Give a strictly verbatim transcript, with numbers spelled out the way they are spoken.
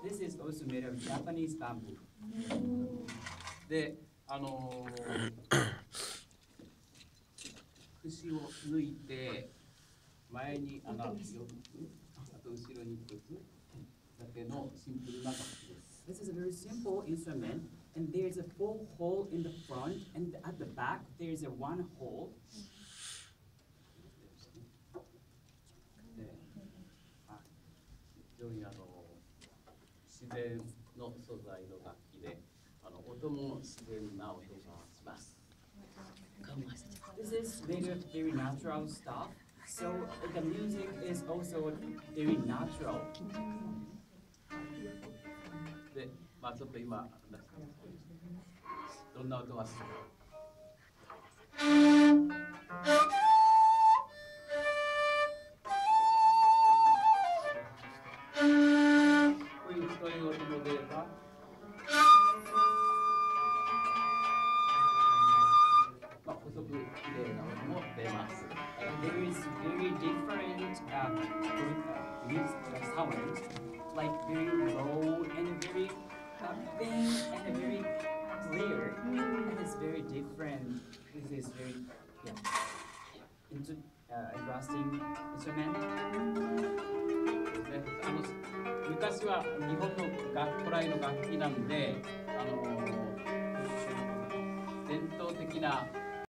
This is also made of Japanese bamboo. で、あのー、串を抜いて前に穴よっつ、あと後ろにひとつだけのシンプルな楽器です。 This is a very simple instrument, and there's a full hole in the front, and at the back there's a one hole. で、あ、非常にあの自然の素材の楽器で、あの音も自然な音がします。 This is made of very natural stuff, so the music is also very natural. で、まあちょっと今出したんですけど、どんな音がするか。こういう太い音も出れば、まあ細く綺麗な音も出ます。 There is very different um, uh, music sounds, like very low and very uh, faint and very clear, and it's very different. This is very yeah, into, uh, interesting instrument. ね、あの昔は日本の楽古来の楽器なんで、あの伝統的な